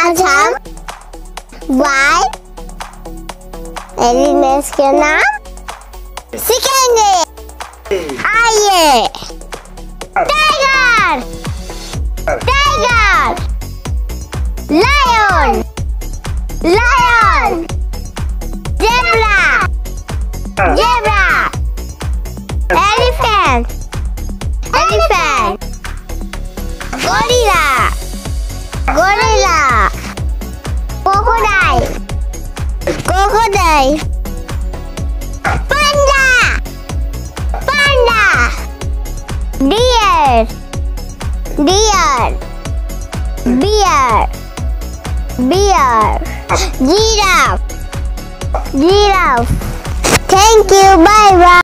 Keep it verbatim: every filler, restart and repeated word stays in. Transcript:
माछा, white elements के नाम सीखेंगे। आइए। Tiger, tiger, lion, lion, zebra, zebra, elephant, elephant, gorilla, gorilla, crocodile, crocodile, panda, panda, deer, deer, bear, bear, giraffe, giraffe. Thank you. Bye bye.